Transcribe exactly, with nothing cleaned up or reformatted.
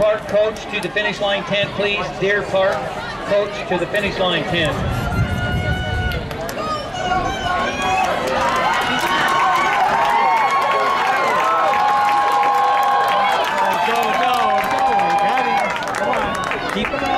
Park coach to the finish line ten, please. Deer Park coach to the finish line ten. Go, go, go. Got him. Come on. Keep him